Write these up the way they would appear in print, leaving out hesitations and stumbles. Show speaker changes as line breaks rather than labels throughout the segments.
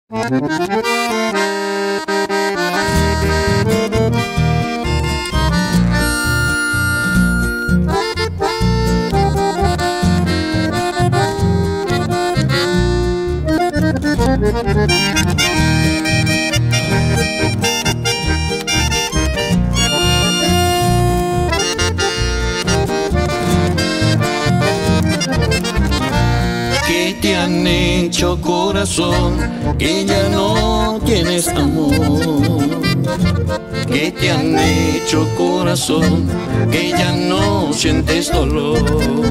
¿Qué te han hecho, corazón, que ya no tienes amor? ¿Qué te han hecho, corazón, que ya no sientes dolor?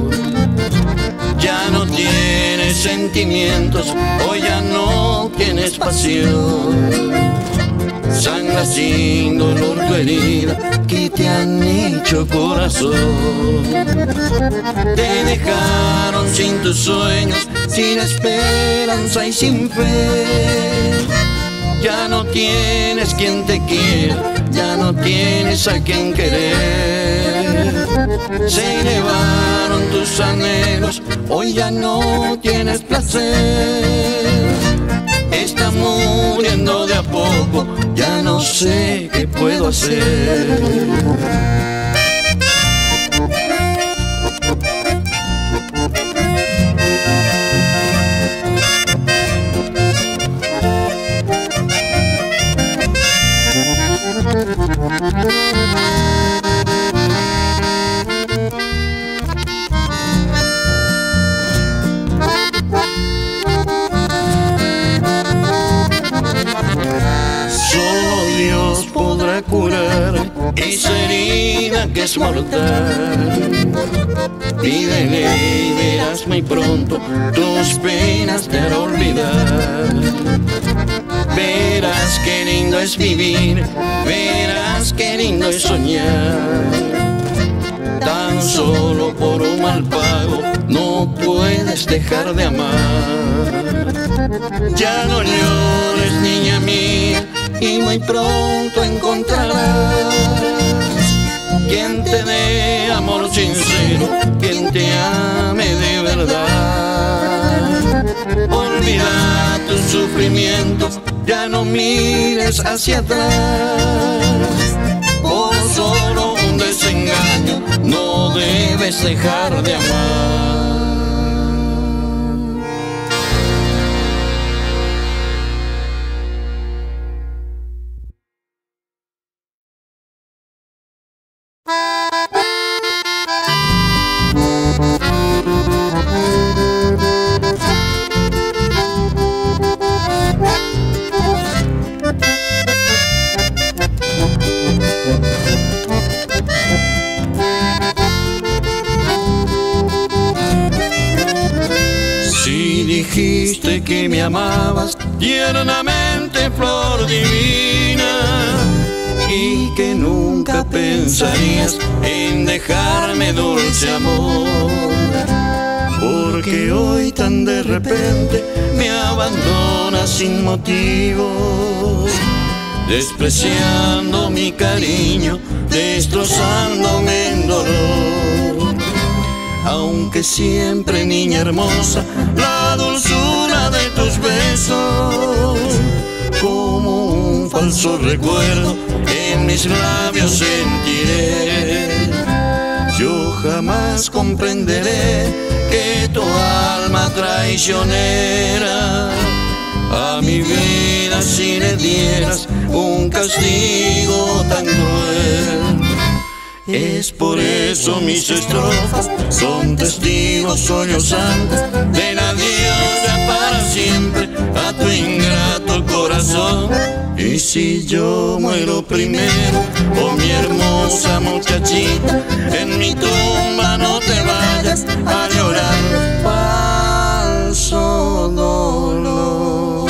Ya no tienes sentimientos, hoy ya no tienes pasión. Sangra sin dolor tu herida, ¿qué te han hecho, corazón? Te dejaron sin tus sueños, sin esperanza y sin fe. Ya no tienes quien te quiera, ya no tienes a quien querer. Se elevaron tus anhelos, hoy ya no tienes placer. Está muriendo de a poco, ya no sé qué puedo hacer. Solo Dios podrá curar esa herida que es mortal. Pídele y verás muy pronto, tus penas te hará olvidar. Verás qué lindo es vivir, verás qué lindo es soñar. Tan solo por un mal pago no puedes dejar de amar. Ya no llores, niña mía, y muy pronto encontrarás quien te dé amor sincero, quien te ame de verdad. Olvida tus sufrimientos, ya no mires hacia atrás. Por solo un desengaño no debes dejar de amar. Dijiste que me amabas tiernamente, flor divina, y que nunca pensarías en dejarme, dulce amor. Porque hoy tan de repente me abandonas sin motivo, despreciando mi cariño, destrozándome en dolor. Aunque siempre, niña hermosa, la dulzura de tus besos, como un falso recuerdo, en mis labios sentiré. Yo jamás comprenderé que tu alma traicionera a mi vida si le dieras un castigo tan cruel. Es por eso mis estrofas son testigos sollozantes del adiós ya para siempre a tu ingrato corazón. Y si yo muero primero, oh mi hermosa muchachita, en mi tumba no te vayas a llorar falso dolor.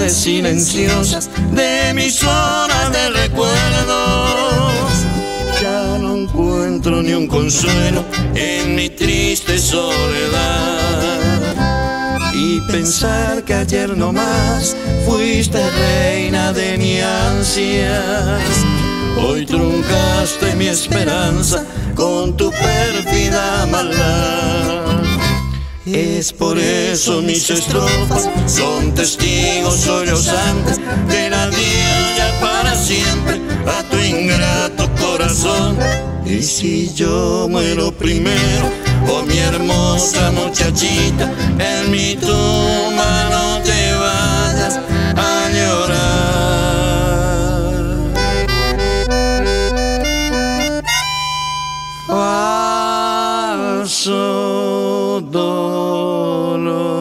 tardes silenciosas de mis horas de recuerdos. Ya no encuentro ni un consuelo en mi triste soledad. Y pensar que ayer nomás fuiste reina de mi ansias, hoy truncaste mi esperanza con tu pérfida maldad. Es por eso mis estrofas son testigos sollozantes del adiós ya para siempre a tu ingrato corazón. Y si yo muero primero, oh mi hermosa muchachita, en mi tumba no te vayas a llorar. Falso dolor.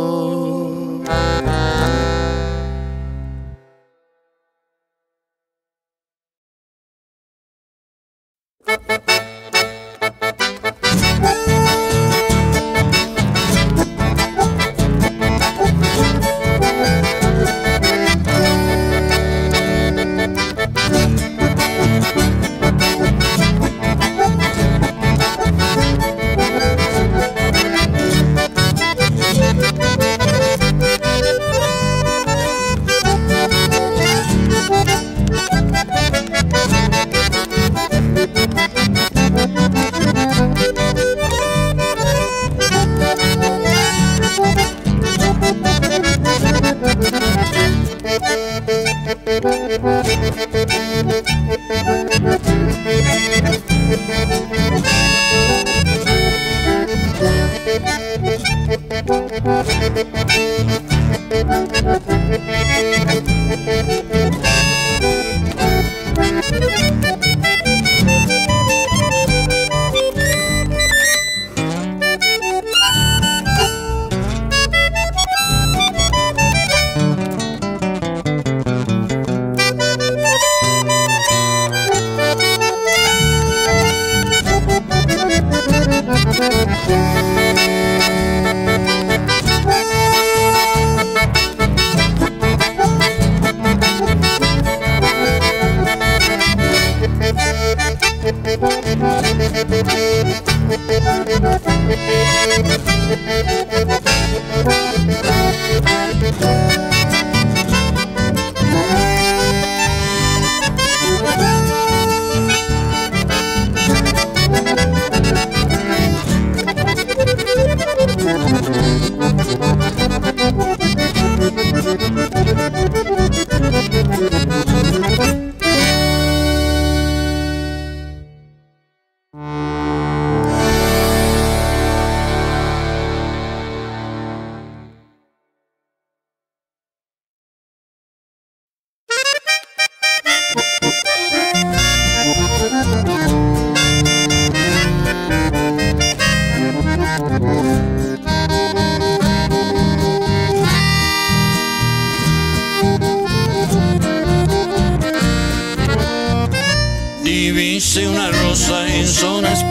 Divise una rosa en zonas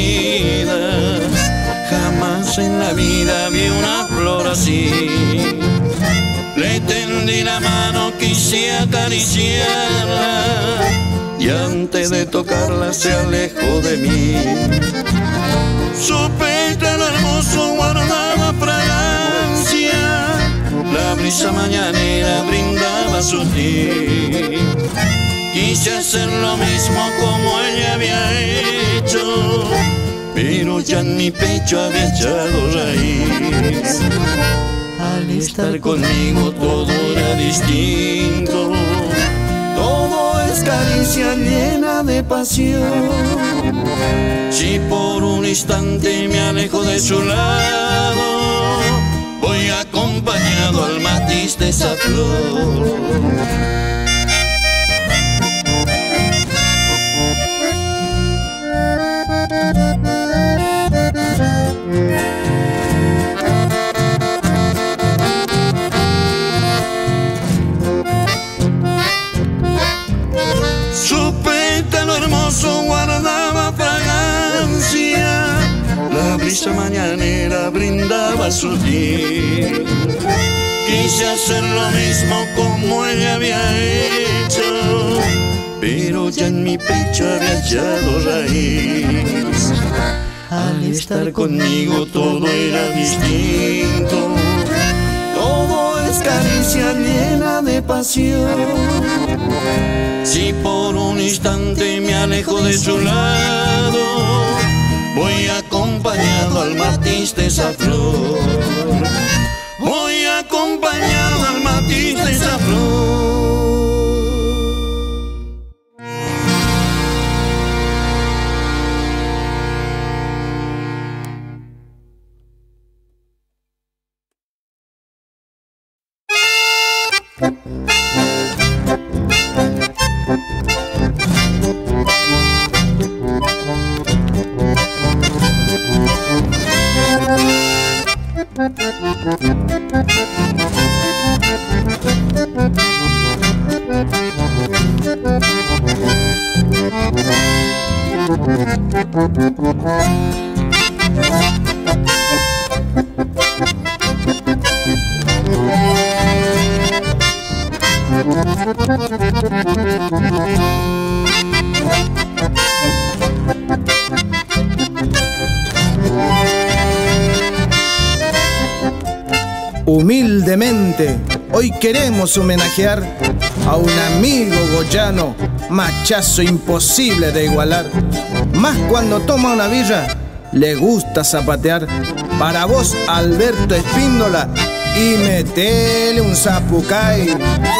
prohibidas, jamás en la vida vi una flor así. Le tendí la mano, quise acariciarla y antes de tocarla se alejó de mí. Su pétalo hermoso guardaba fragancia, la brisa mañanera brindaba sutil. Quise hacer lo mismo como ella había hecho, pero ya en mi pecho había echado raíz. Al estar conmigo todo era distinto, todo es caricia llena de pasión. Si por un instante me alejo de su lado, voy acompañado al matiz de esa flor. Su pétalo hermoso guardaba fragancia, la brisa mañanera brindaba sutil. Quise hacer lo mismo como ella había hecho, pero ya en mi pecho había echado raíz. Al estar conmigo todo era distinto, todo es caricia llena de pasión. Si por un instante me alejo de su lado, voy acompañado al matiz de esa flor. Voy acompañado al matiz de esa flor.
Humildemente, hoy queremos homenajear a un amigo goyano, machazo imposible de igualar. Más cuando toma una birra, le gusta zapatear. Para vos, Alberto Espíndola, y metele un zapucay.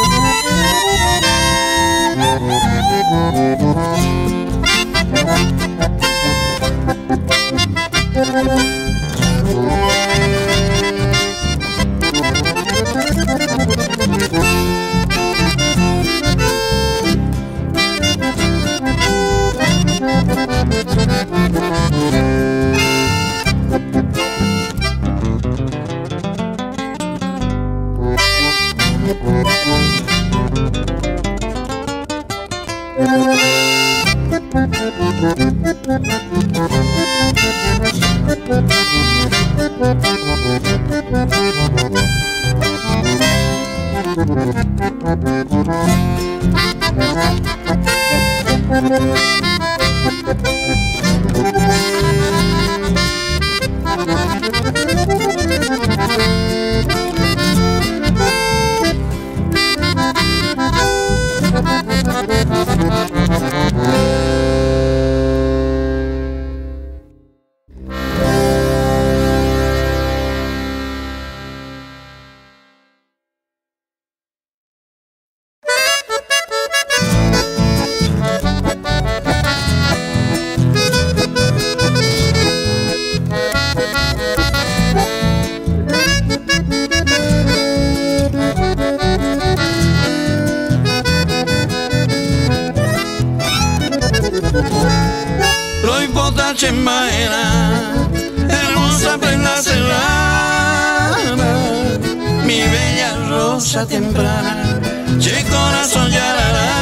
Lo importante es mañana, hermosa prenda serrana, mi bella rosa temprana, che corazón llorará.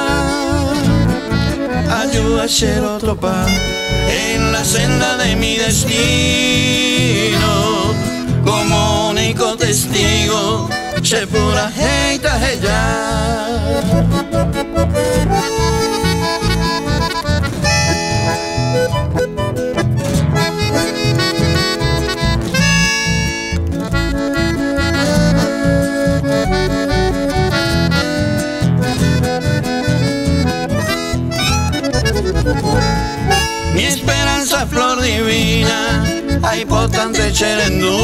Ayuda a ser otro pan en la senda de mi destino, como único testigo, che pura heita ella. Mi esperanza flor divina, hay potente cherendú,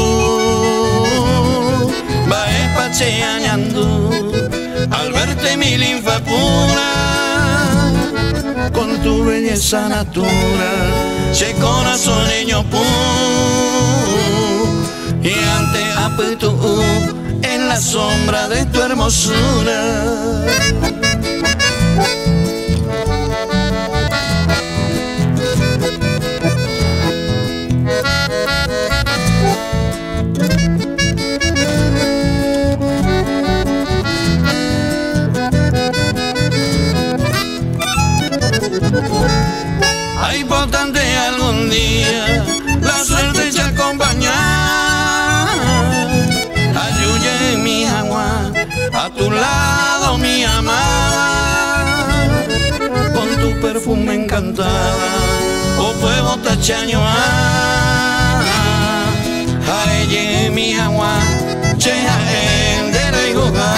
va pacheañando, al verte mi linfa pura, con tu belleza natural, se corazón niño pu, y ante apetu en la sombra de tu hermosura. Hay importante algún día la suerte te acompañar, ayude mi cantada o puedo tachaño a ella mi agua cheja en de la hogar.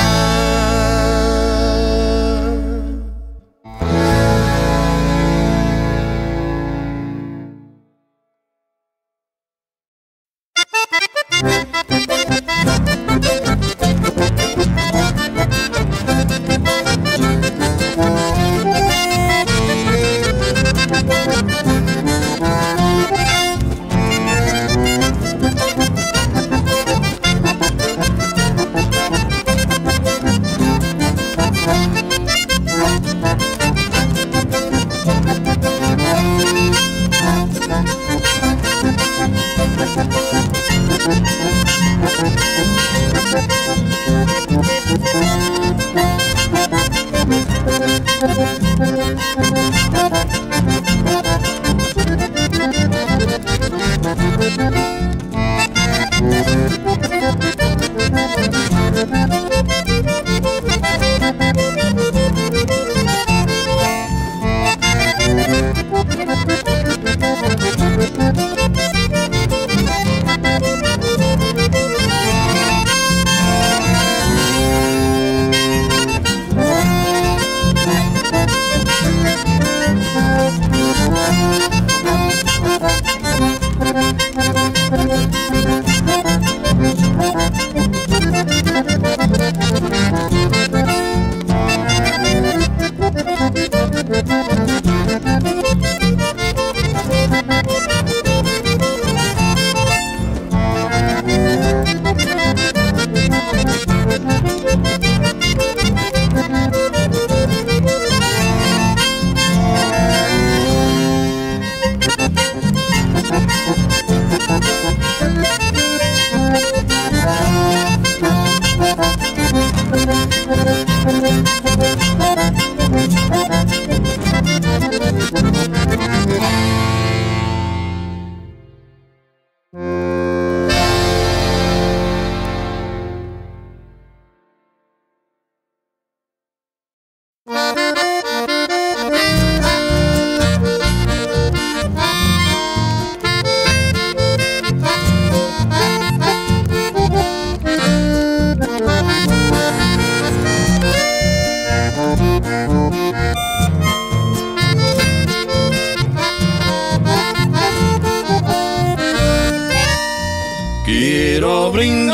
Quiero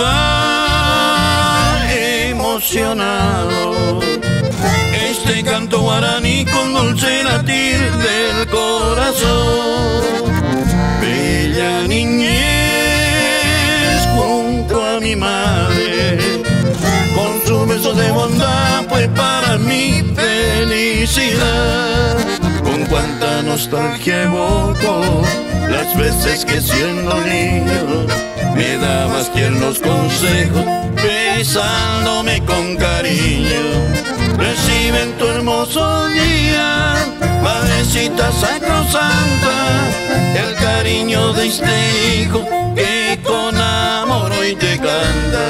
brindar emocionado este canto guaraní con dulce latir del corazón. Bella niñez junto a mi madre, con su beso de bondad fue para mí felicidad. Con cuánta nostalgia evoco las veces que siendo niño me dabas tiernos consejos, besándome con cariño. Recibe en tu hermoso día, madrecita sacrosanta, el cariño de este hijo que con amor hoy te canta.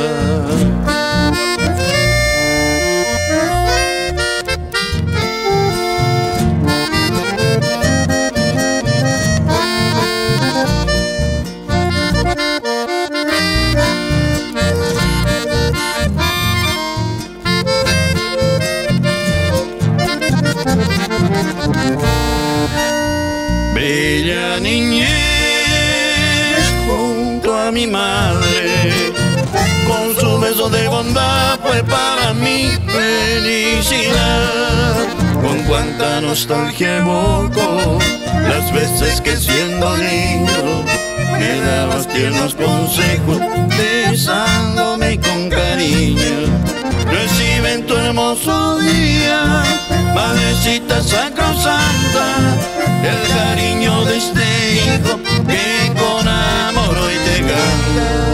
Bella niñez junto a mi madre, con su beso de bondad fue para mí felicidad. Con cuánta nostalgia evoco las veces que siendo niño me dabas tiernos consejos, besándome con cariño. Recibe en tu hermoso día, madrecita sacrosanta, el cariño de este hijo que con amor hoy te canta.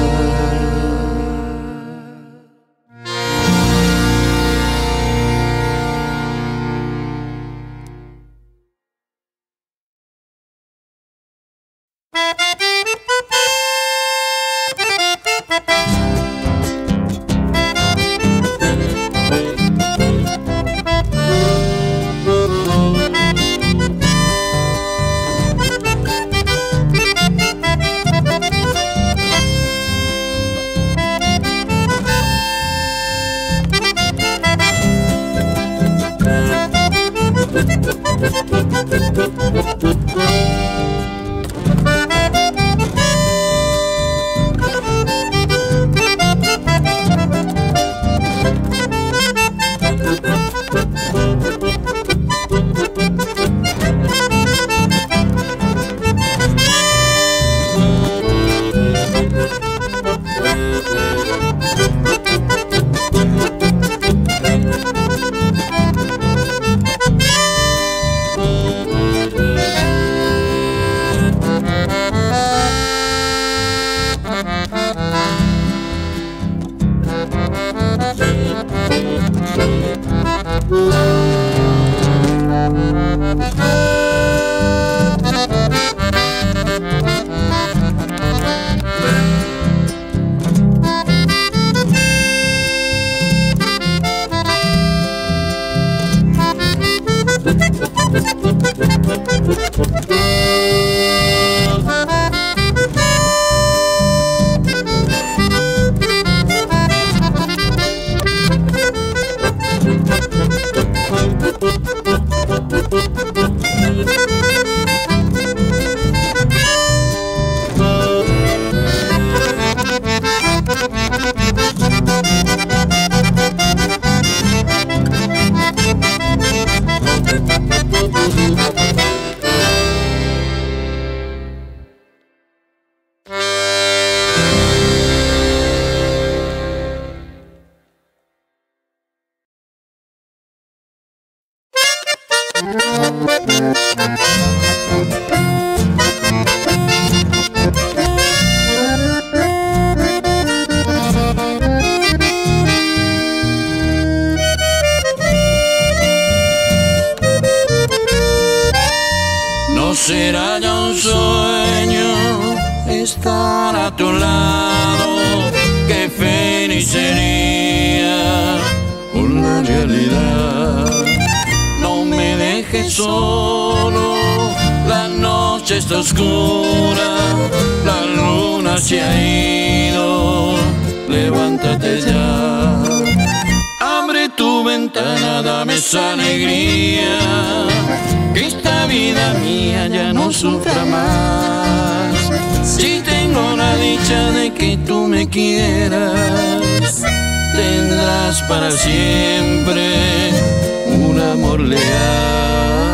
estar a tu lado. Qué feliz sería con la realidad. No me dejes solo, la noche está oscura, la luna se ha ido, levántate ya. Abre tu ventana, dame esa alegría, que esta vida mía ya no sufra más. Si tengo la dicha de que tú me quieras, tendrás para siempre un amor leal.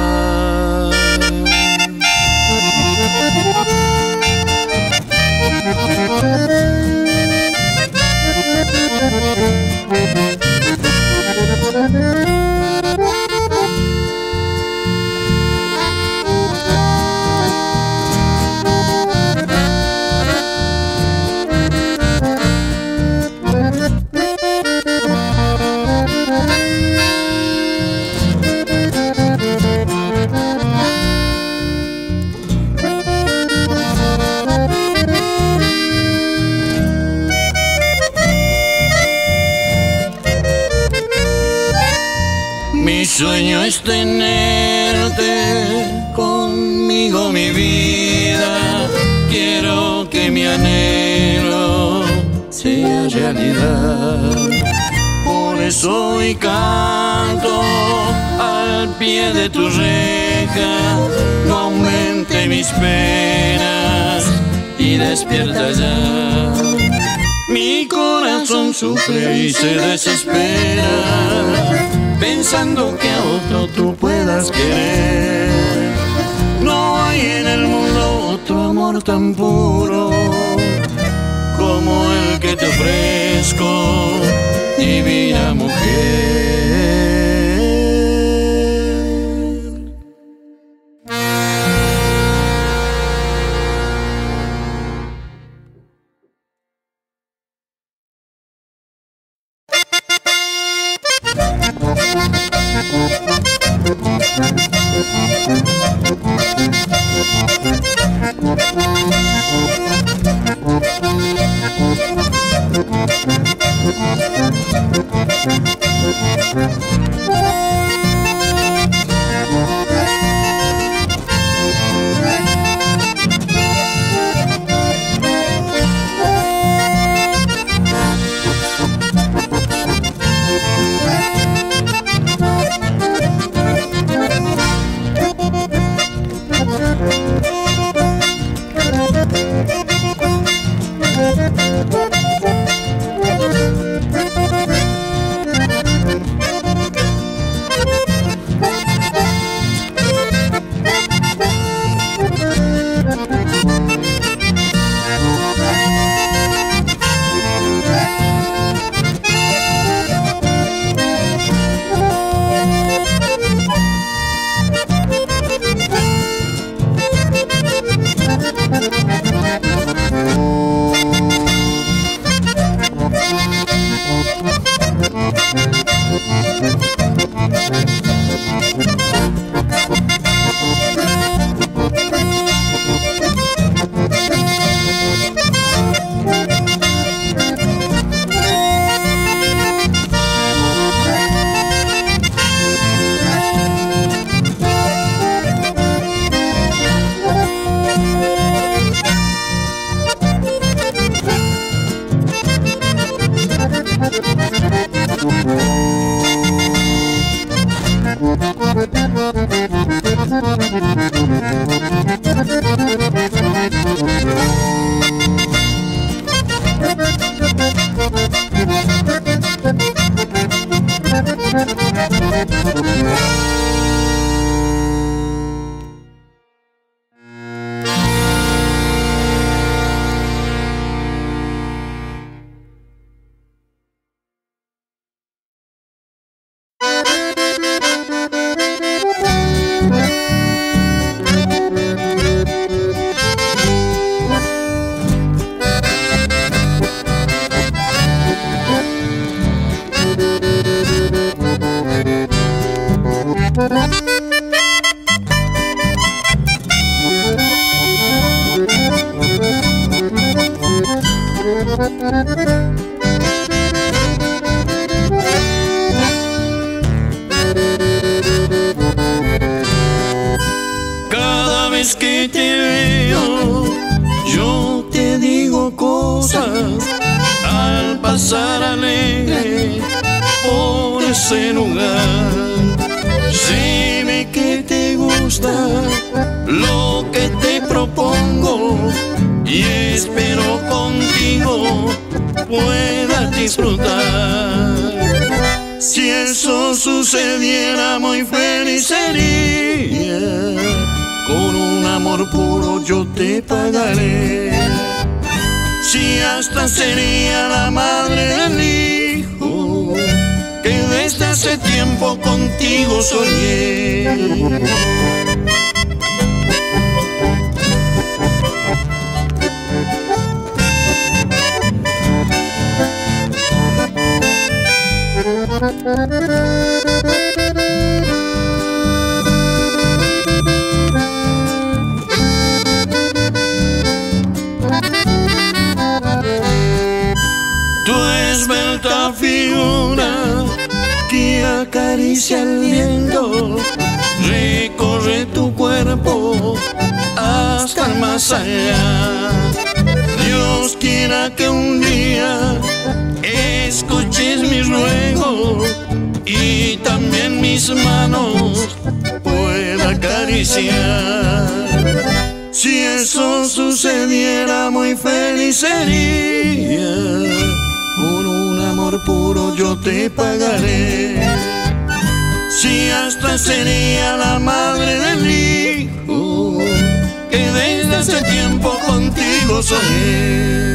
Mi sueño es tenerte conmigo, mi vida. Quiero que mi anhelo sea realidad. Por eso hoy canto al pie de tu reja. No aumente mis penas y despierta ya. Mi corazón sufre y se desespera, pensando que a otro tú puedas querer. No hay en el mundo otro amor tan puro como el que te ofrezco, divina mujer. Cada vez que te veo, yo te digo cosas al pasar alegre por ese lugar. Sé que te gusta lo que te propongo y espero contigo puedas disfrutar. Si eso sucediera, muy feliz sería. Con un amor puro yo te pagaré. Si hasta sería la madre del hijo que desde hace tiempo contigo soñé. Tu esbelta figura que acaricia el viento recorre tu cuerpo hasta el más allá. Dios quiera que un día escuches mis ruegos y también mis manos pueda acariciar. Si eso sucediera, muy feliz sería. Por un amor puro yo te pagaré. Si hasta sería la madre del hijo que desde hace tiempo contigo soñé.